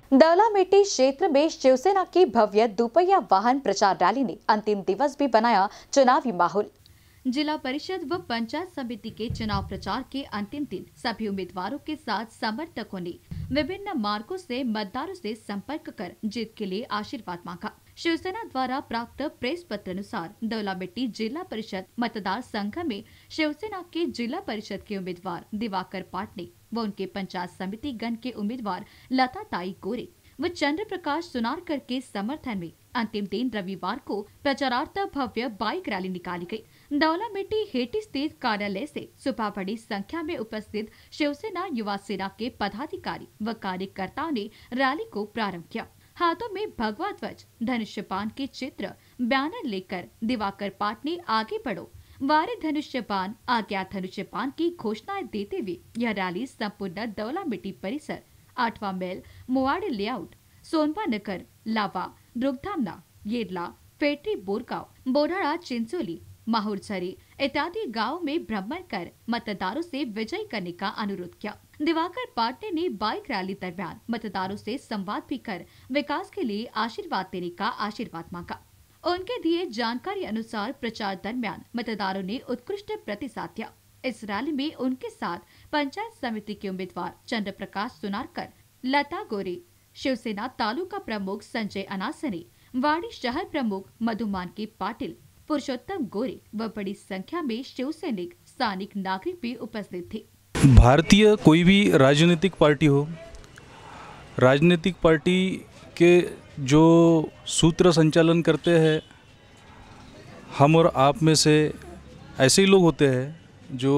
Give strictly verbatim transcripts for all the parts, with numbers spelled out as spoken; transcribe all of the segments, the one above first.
दौलामेटी क्षेत्र में शिवसेना की भव्य दोपहिया वाहन प्रचार रैली ने अंतिम दिवस भी बनाया चुनावी माहौल। जिला परिषद व पंचायत समिति के चुनाव प्रचार के अंतिम दिन सभी उम्मीदवारों के साथ समर्थकों ने विभिन्न मार्गों से मतदारों से संपर्क कर जीत के लिए आशीर्वाद मांगा। शिवसेना द्वारा प्राप्त प्रेस पत्र अनुसार दौलामेटी जिला परिषद मतदार संघ में शिवसेना के जिला परिषद के उम्मीदवार दिवाकर पाटने व उनके पंचायत समिति गण के उम्मीदवार लता ताई गोरे व चंद्र प्रकाश सुनारकर के समर्थन में अंतिम दिन रविवार को प्रचारार्थ भव्य बाइक रैली निकाली गई। दौलामेटी हेटी स्थित कार्यालय से सुबह बड़ी संख्या में उपस्थित शिवसेना युवा सेना के पदाधिकारी व कार्यकर्ताओं ने रैली को प्रारंभ किया। हाथों में भगवा ध्वज, धनुष्यबाण के चित्र, बैनर लेकर दिवाकर पाटने आगे बढ़ो, वारे धनुष्यबाण, आज्ञा धनुष्यबाण की घोषणाएं देते हुए यह रैली संपूर्ण दौलामेटी परिसर, आठवां मेल, मुवाड़े लेआउट, सोनवा नगर, लावा, रुगधामना, येरला, फेटरी बोरगांव, बोढ़ाड़ा, चिंचोली, माहुरझरी इत्यादि गाँव में भ्रमण कर मतदारों से विजयी करने का अनुरोध किया। दिवाकर पाटने ने बाइक रैली दरमियान मतदारों से संवाद भी कर विकास के लिए आशीर्वाद देने का आशीर्वाद मांगा। उनके दिए जानकारी अनुसार प्रचार दरमियान मतदारों ने उत्कृष्ट प्रतिसाद दिया। इस रैली में उनके साथ पंचायत समिति के उम्मीदवार चंद्र प्रकाश सुनारकर, लता गोरे, शिवसेना तालुका प्रमुख संजय अनासने, वाड़ी शहर प्रमुख मधुमान के पाटिल, पुरुषोत्तम गोरे व बड़ी संख्या में शिव सैनिक स्थानिक नागरिक भी उपस्थित थे। भारतीय कोई भी राजनीतिक पार्टी हो, राजनीतिक पार्टी के जो सूत्र संचालन करते हैं, हम और आप में से ऐसे ही लोग होते हैं जो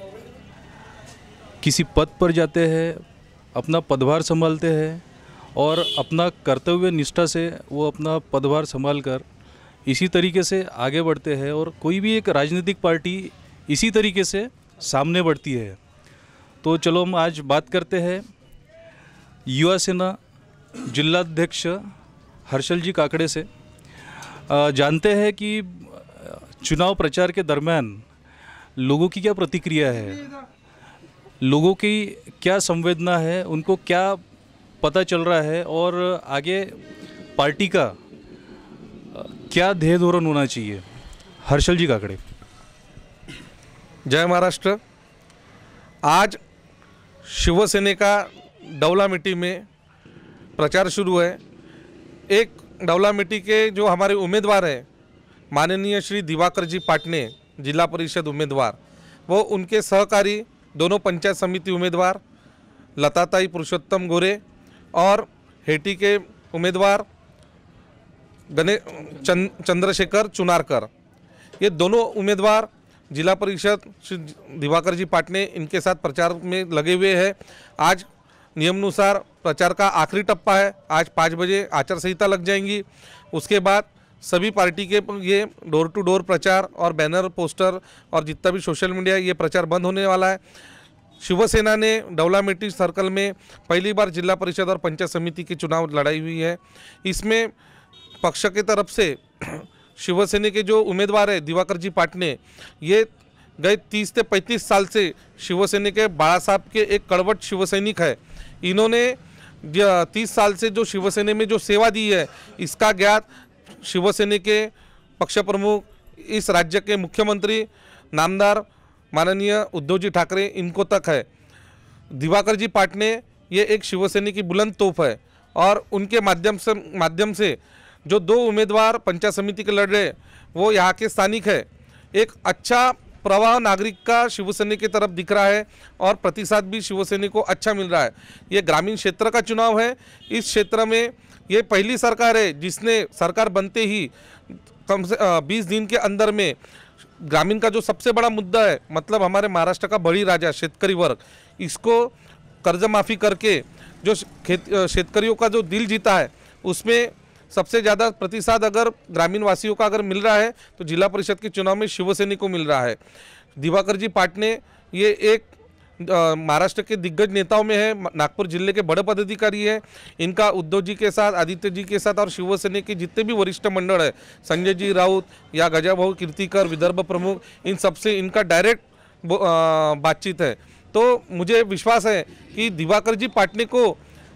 किसी पद पर जाते हैं, अपना पदभार संभालते हैं और अपना कर्तव्य निष्ठा से वो अपना पदभार संभाल कर इसी तरीके से आगे बढ़ते हैं और कोई भी एक राजनीतिक पार्टी इसी तरीके से सामने बढ़ती है। तो चलो हम आज बात करते हैं युवा सेना जिलाध्यक्ष हर्षल जी काकड़े से। जानते हैं कि चुनाव प्रचार के दरमियान लोगों की क्या प्रतिक्रिया है, लोगों की क्या संवेदना है, उनको क्या पता चल रहा है और आगे पार्टी का क्या ध्येय धोरण होना चाहिए। हर्षल जी काकड़े। जय महाराष्ट्र। आज शिवसेना का दौलामेटी में प्रचार शुरू है। एक दौलामेटी के जो हमारे उम्मीदवार हैं माननीय श्री दिवाकर जी पाटने जिला परिषद उम्मीदवार, वो उनके सहकारी दोनों पंचायत समिति उम्मीदवार लताताई पुरुषोत्तम गोरे और हेटी के उम्मीदवार गणे चंद, चंद्रशेखर चुनारकर, ये दोनों उम्मीदवार जिला परिषद श्री दिवाकर जी पाटने इनके साथ प्रचार में लगे हुए हैं। आज नियमानुसार प्रचार का आखिरी टप्पा है। आज पाँच बजे आचार संहिता लग जाएंगी। उसके बाद सभी पार्टी के ये डोर टू डोर प्रचार और बैनर, पोस्टर और जितना भी सोशल मीडिया ये प्रचार बंद होने वाला है। शिवसेना ने दौलामेटी सर्कल में पहली बार जिला परिषद और पंचायत समिति की चुनाव लड़ाई हुई है। इसमें पक्ष की तरफ से शिवसेना के जो उम्मीदवार है दिवाकर जी पाटने, ये गए तीस से पैंतीस साल से शिवसेना के बाला साहब के एक कड़वट शिवसैनिक है। इन्होंने तीस साल से जो शिवसेना में जो सेवा दी है, इसका ज्ञात शिवसेना के पक्ष प्रमुख, इस राज्य के मुख्यमंत्री नामदार माननीय उद्धव जी ठाकरे, इनको तक है। दिवाकर जी पाटने ये एक शिवसेना की बुलंद तोप है और उनके माध्यम से माध्यम से जो दो उम्मीदवार पंचायत समिति के लड़ रहे, वो यहाँ के स्थानिक है। एक अच्छा प्रवाह नागरिक का शिवसेना की तरफ दिख रहा है और प्रतिसाद भी शिवसेना को अच्छा मिल रहा है। ये ग्रामीण क्षेत्र का चुनाव है। इस क्षेत्र में ये पहली सरकार है जिसने सरकार बनते ही कम से बीस दिन के अंदर में ग्रामीण का जो सबसे बड़ा मुद्दा है, मतलब हमारे महाराष्ट्र का बड़ी राजा शेतकरी वर्ग, इसको कर्ज माफ़ी करके जो खेत शेतकरियों का जो दिल जीता है, उसमें सबसे ज़्यादा प्रतिसाद अगर ग्रामीण वासियों का अगर मिल रहा है तो जिला परिषद के चुनाव में शिवसेना को मिल रहा है। दिवाकर जी पाटने ये एक महाराष्ट्र के दिग्गज नेताओं में है, नागपुर जिले के बड़े पदाधिकारी है। इनका उद्धव जी के साथ, आदित्य जी के साथ और शिवसेना के जितने भी वरिष्ठ मंडल है, संजय जी राउत या गजाभाऊ कीर्तिकर, विदर्भ प्रमुख, इन सबसे इनका डायरेक्ट बातचीत है। तो मुझे विश्वास है कि दिवाकर जी पाटने को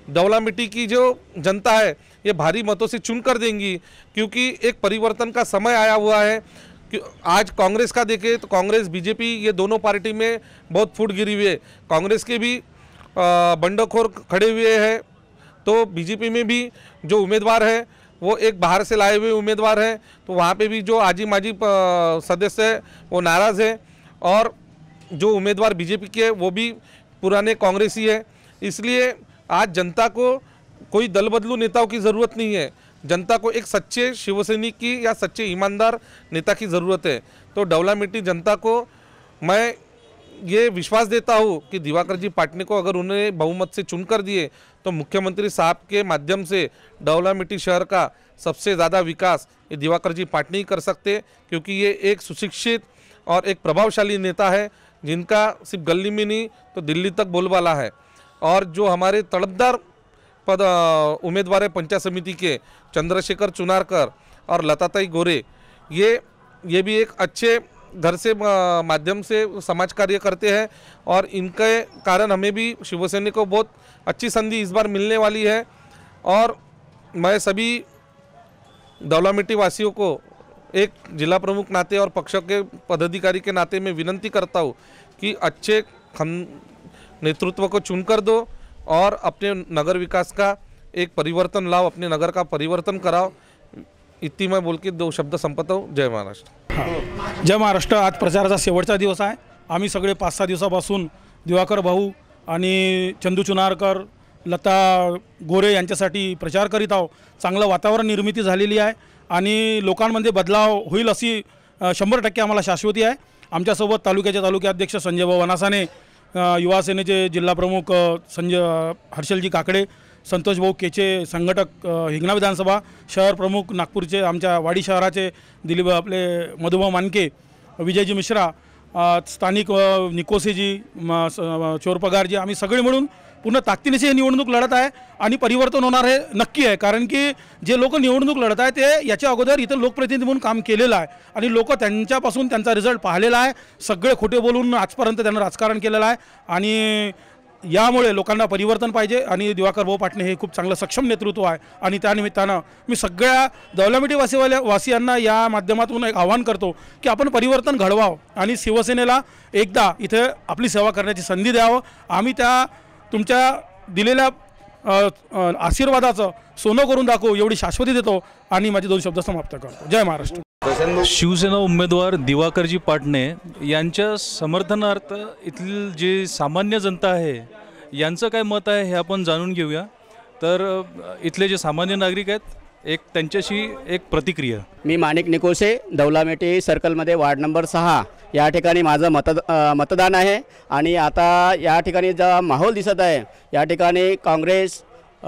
डवला मिट्टी की जो जनता है ये भारी मतों से चुन कर देंगी, क्योंकि एक परिवर्तन का समय आया हुआ है। आज कांग्रेस का देखें तो कांग्रेस बीजेपी ये दोनों पार्टी में बहुत फूट गिरी हुई है। कांग्रेस के भी बंडखोर खड़े हुए हैं, तो बीजेपी में भी जो उम्मीदवार है वो एक बाहर से लाए हुए उम्मीदवार हैं, तो वहाँ पे भी जो आजी माजी सदस्य है वो नाराज़ है, और जो उम्मीदवार बीजेपी के है वो भी पुराने कांग्रेसी है। इसलिए आज जनता को कोई दल बदलू नेताओं की ज़रूरत नहीं है, जनता को एक सच्चे शिवसैनिक की या सच्चे ईमानदार नेता की ज़रूरत है। तो डवला मिट्टी जनता को मैं ये विश्वास देता हूँ कि दिवाकर जी पाटनी को अगर उन्हें बहुमत से चुनकर दिए तो मुख्यमंत्री साहब के माध्यम से डवला मिट्टी शहर का सबसे ज़्यादा विकास ये दिवाकर जी पाटनी ही कर सकते, क्योंकि ये एक सुशिक्षित और एक प्रभावशाली नेता है जिनका सिर्फ गली में नहीं तो दिल्ली तक बोलबाला है। और जो हमारे तड़पदार पद उम्मीदवार है पंचायत समिति के चंद्रशेखर चुनारकर और लताताई गोरे, ये ये भी एक अच्छे घर से माध्यम से समाज कार्य करते हैं, और इनके कारण हमें भी शिवसेना को बहुत अच्छी संधि इस बार मिलने वाली है। और मैं सभी डवला मिट्टी वासियों को एक जिला प्रमुख नाते और पक्ष के पदाधिकारी के नाते में विनती करता हूँ कि अच्छे नेतृत्व को चुनकर दो और अपने नगर विकास का एक परिवर्तन लाओ, अपने नगर का परिवर्तन कराओ। इतनी मैं बोल के दो शब्द संपत हूँ। जय महाराष्ट्र। हाँ, जय महाराष्ट्र। आज प्रचाराचा शेवटचा दिवस आहे। आम्ही सगळे पाच सहा दिवसापासून दिवाकर भाऊ आणि चंदू चुनारकर, लता गोरे यांच्यासाठी प्रचार करीत आहोत। चांगलं वातावरण निर्मिती झालेली आहे आणि लोकांमध्ये बदलाव होईल अशी शंभर टक्के आम्हाला शाश्वती आहे। आमच्यासोबत तालुक्याचे तालुकाध्यक्ष संजय भाऊ वनासाने, युवा सेनेचे जिल्हा प्रमुख संजय हर्षलजी काकडे, संतोष भाऊ केचे संघटक हिंगणा विधानसभा, शहर प्रमुख नागपूरचे आमच्या वाडी शहराचे दिलीप आपले मधुभाऊ मानके, विजयजी मिश्रा, स्थानिक निकोसेजी, चोरपगारजी, आम्ही सगळे मिळून पूर्ण ताकदीने ही निवडणूक लढत आहे आणि परिवर्तन होणार हे नक्की आहे। कारण की जे लोक निवडणूक लढत आहे ते याच्या अगोदर इथं लोकप्रतिनिधी म्हणून काम केलेलं आहे आणि लोक त्यांच्यापासून त्यांचा रिझल्ट पाहिलेला आहे। सगळे खोटे बोलून आजपर्यंत त्यांना राजकारण केलेलं आहे आणि यामुळे लोकांना परिवर्तन पाहिजे आणि दिवाकर भाऊ पाटणे हे खूप चांगलं सक्षम नेतृत्व आहे आणि त्या निमित्तानं मी सगळ्या डवला मिट्टी वासीवाल्या वासियांना या माध्यमातून एक आवाहन करतो की आपण परिवर्तन घडवावं आणि शिवसेनेला एकदा इथे आपली सेवा करण्याची संधी द्यावं। आम्ही त्या तुमच्या दिलेल्या आशीर्वादाचं सोनं करून दाखवू एवढी शाश्वती देतो आणि माझे दोन शब्द समाप्त करतो। जय महाराष्ट्र। शिवसेना उमेदवार दिवाकरजी पाटणे यांच्या समर्थनार्थ इथली जी सामान्य जनता आहे यांचं काय मत आहे हे आपण जाणून घेऊया। तर इथले जे सामान्य नागरिक आहेत एक त्यांच्याशी एक प्रतिक्रिया। मी माणिक निकोसे, डवला मिट्टी सर्कलमध्ये वार्ड नंबर सहा या ठिकाणी माझं मत मतदान आहे आणि आता या ठिकाणी जो माहोल दिसत आहे या ठिकाणी काँग्रेस,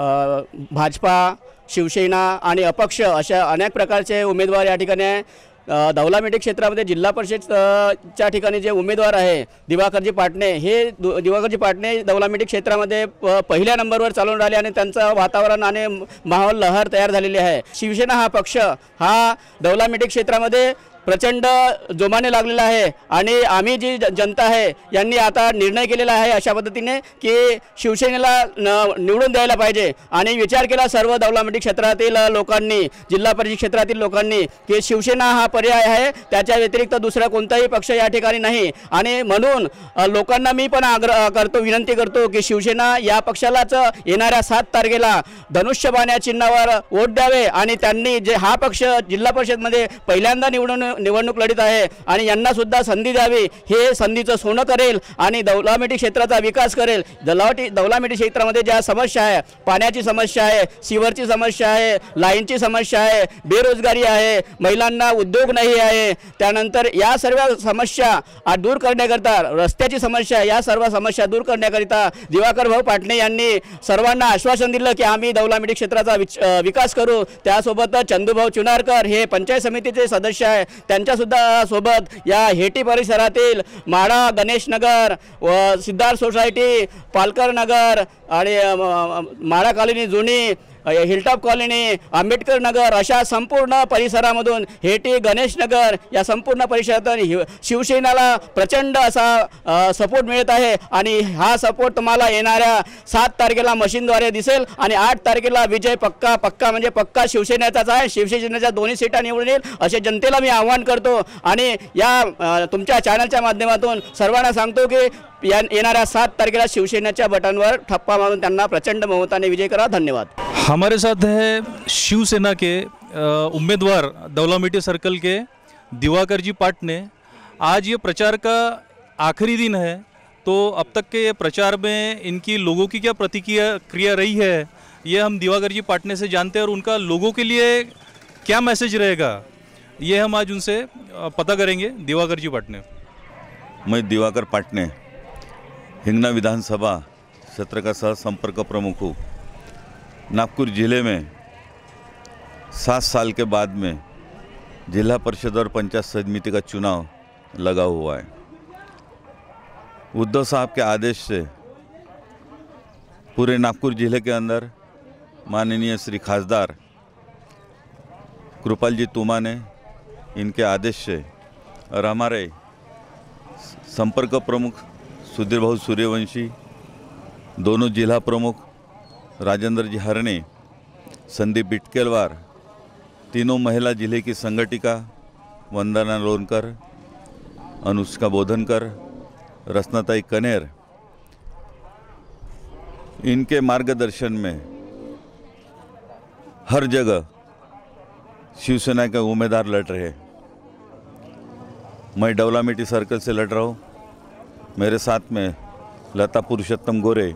भाजपा, शिवसेना आणि अपक्ष अशा अनेक प्रकारचे उमेदवार या ठिकाणी आहे। डवला मिट्टी क्षेत्रामध्ये जिल्हा परिषदच्या ठिकाणी जे उमेदवार आहे दिवाकरजी पाटणे, हे दिवाकरजी पाटणे डवला मिट्टी क्षेत्रामध्ये पहिल्या नंबरवर चालून राहिले आणि त्यांचं वातावरण आणि माहोल लहर तयार झालेली आहे। शिवसेना हा पक्ष हा डवला मिट्टी क्षेत्रामध्ये प्रचंड जोमाने लागलेला आहे आणि आम्ही जी जनता आहे यांनी आता निर्णय केलेला आहे अशा पद्धतीने की शिवसेनेला निवडून द्यायला पाहिजे आणि विचार केला सर्व डवला मिट्टी क्षेत्रातील लोकांनी, जिल्हा परिषद क्षेत्रातील लोकांनी की शिवसेना हा पर्याय आहे, त्याच्या व्यतिरिक्त दुसरा कोणताही पक्ष या ठिकाणी नाही। आणि म्हणून लोकांना मी पण आग्रह करतो, विनंती करतो की शिवसेना या पक्षालाच येणाऱ्या सात तारखेला धनुष्यबाण चिन्हावर वोट द्यावे आणि त्यांनी जे हा पक्ष जिल्हा परिषदमध्ये पहिल्यांदा निवडून निवडणूक लढित आहे आणि यांना सुद्धा संधी द्यावी, हे संधीचं सोनं करेल आणि डवला मिट्टी क्षेत्राचा विकास करेल। दलावटी डवला मिट्टी क्षेत्रामध्ये ज्या समस्या आहे, पाण्याची समस्या आहे, सीवरची समस्या आहे, लाईनची समस्या आहे, बेरोजगारी आहे, महिलांना उद्योग नाही आहे, त्यानंतर या सर्व समस्या दूर करण्याकरता, रस्त्याची समस्या, या सर्व समस्या दूर करण्याकरिता दिवाकर भाऊ पाटणे यांनी सर्वांना आश्वासन दिलं की आम्ही डवला मिट्टी क्षेत्राचा विकास करू। त्यासोबत चंदूभाऊ चुनारकर हे पंचायत समितीचे सदस्य आहे, त्यांच्या सुद्धा सोबत या हेटी परिसरातील माडा, गणेश नगर व सिद्धार्थ सोसायटी, पालकर नगर आणि माडा कॉलनी जुनी, हिलटॉप कॉलनी, आंबेडकर नगर अशा संपूर्ण परिसरामधून हेटी, गणेश नगर या संपूर्ण परिसरातून शिवसेनेला प्रचंड असा सपोर्ट मिळत आहे आणि हा सपोर्ट तुम्हाला येणाऱ्या सात तारखेला मशीनद्वारे दिसेल आणि आठ तारखेला विजय पक्का पक्का म्हणजे पक्का शिवसेनेचाच आहे. शिवसेनेच्या दोन्ही सीटा निवडून येईल असे जनतेला मी आवाहन करतो आणि या तुमच्या चॅनलच्या माध्यमातून सर्वांना सांगतो की या येणाऱ्या सात तारखेला शिवसेनेच्या बटनवर ठप्पा मारून त्यांना प्रचंड बहुमताने विजय करा. धन्यवाद. हमारे साथ है शिवसेना के उम्मीदवार दौलामिटी सर्कल के दिवाकर जी पाट ने. आज ये प्रचार का आखिरी दिन है, तो अब तक के प्रचार में इनकी लोगों की क्या प्रतिक्रिया क्रिया रही है ये हम दिवाकर जी पाटने से जानते हैं और उनका लोगों के लिए क्या मैसेज रहेगा ये हम आज उनसे पता करेंगे. दिवाकर जी पाटने. मैं दिवाकर पाटने हिंगना विधानसभा क्षेत्र का सह संपर्क प्रमुख हूँ. नागपुर जिले में सात साल के बाद में जिला परिषद और पंचायत समिति का चुनाव लगा हुआ है. उद्धव साहब के आदेश से पूरे नागपुर जिले के अंदर माननीय श्री खासदार कृपाल जी तुमा ने इनके आदेश से और हमारे संपर्क प्रमुख सुधीर भाऊ सूर्यवंशी, दोनों जिला प्रमुख राजेंद्र जी हरणे, संदीप बिटकेलवार, तीनों महिला जिले की संगठिका वंदना लोनकर, अनुष्का बोधनकर, रत्नाताई कनेर, इनके मार्गदर्शन में हर जगह शिवसेना के उम्मीदवार लड़ रहे हैं. मैं डवलामिटी सर्कल से लड़ रहा हूँ. मेरे साथ में लता पुरुषोत्तम गोरे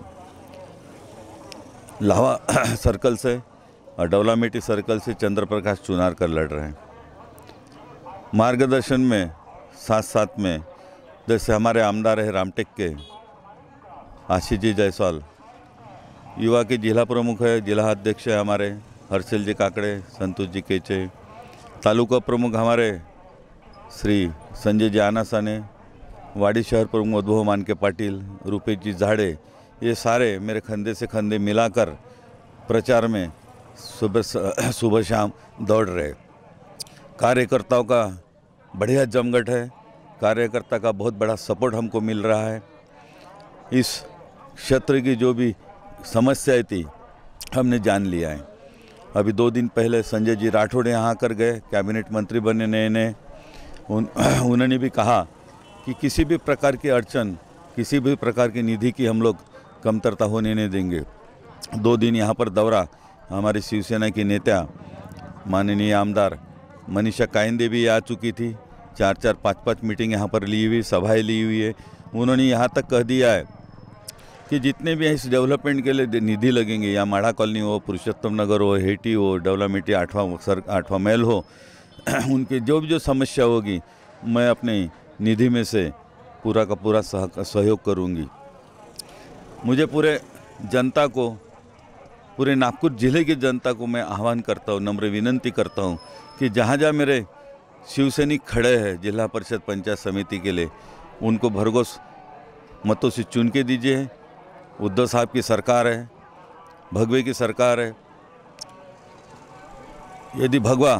लावा सर्कल से और डवलामिटी सर्कल से चंद्रप्रकाश चुनारकर लड़ रहे हैं. मार्गदर्शन में साथ साथ में जैसे हमारे आमदार है रामटेक के आशीष जी जायसवाल, युवा के जिला प्रमुख है, जिला अध्यक्ष है हमारे हर्षल जी काकड़े, संतोष जी केचे, तालुका प्रमुख हमारे श्री संजय जी आनासाने, वाड़ी शहर प्रमुख मधुबो मानके पाटिल, रूपेश जी झाड़े, ये सारे मेरे कंधे से कंधे मिलाकर प्रचार में सुबह सुबह शाम दौड़ रहे. कार्यकर्ताओं का बढ़िया जमघट है. कार्यकर्ता का बहुत बड़ा सपोर्ट हमको मिल रहा है. इस क्षेत्र की जो भी समस्याएं थी हमने जान लिया है. अभी दो दिन पहले संजय जी राठौड़ यहाँ आकर गए, कैबिनेट मंत्री बने नए नए. उन, उन्होंने भी कहा कि किसी भी प्रकार की अड़चन, किसी भी प्रकार की निधि की हम लोग कमतरता होने नहीं देंगे. दो दिन यहाँ पर दौरा हमारी शिवसेना की नेता माननीय आमदार मनीषा कायंदे भी आ चुकी थी. चार चार पाँच पाँच मीटिंग यहाँ पर ली हुई, सभाएं ली हुई है. उन्होंने यहाँ तक कह दिया है कि जितने भी इस डेवलपमेंट के लिए निधि लगेंगे, या माड़ा कॉलोनी हो, पुरुषोत्तम नगर हो, हेटी हो, डवलामिटी आठवां सर आठवां महल हो, उनके जो भी जो समस्या होगी मैं अपने निधि में से पूरा का पूरा सहयोग करूंगी. मुझे पूरे जनता को, पूरे नागपुर जिले की जनता को मैं आह्वान करता हूँ, नम्र विनंती करता हूँ कि जहाँ जहाँ मेरे शिवसैनिक खड़े हैं जिला परिषद पंचायत समिति के लिए, उनको भरघोस मतों से चुन के दीजिए. उद्धव साहब की सरकार है, भगवे की सरकार है. यदि भगवा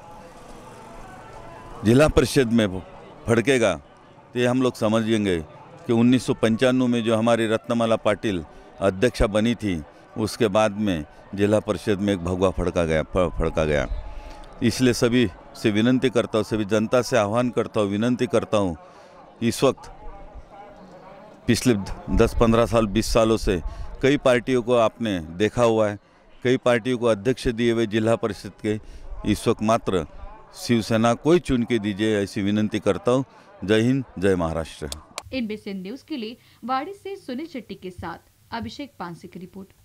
जिला परिषद में फड़केगा तो ये हम लोग समझेंगे कि उन्नीस सौ पंचानवे में जो हमारी रत्नमाला पाटिल अध्यक्षा बनी थी, उसके बाद में जिला परिषद में एक भगवा फड़का गया फड़का गया. इसलिए सभी से विनंती करता हूँ, सभी जनता से आह्वान करता हूँ, विनंती करता हूँ. इस वक्त पिछले दस पंद्रह साल बीस सालों से कई पार्टियों को आपने देखा हुआ है, कई पार्टियों को अध्यक्ष दिए हुए जिला परिषद के. इस वक्त मात्र शिवसेना कोई चुन के दीजिए, ऐसी विनंती करता हूँ. जय हिंद, जय Maharashtra. I N B C N news के लिए वाड़ी से सुनील शेट्टी के साथ अभिषेक पांसे की रिपोर्ट.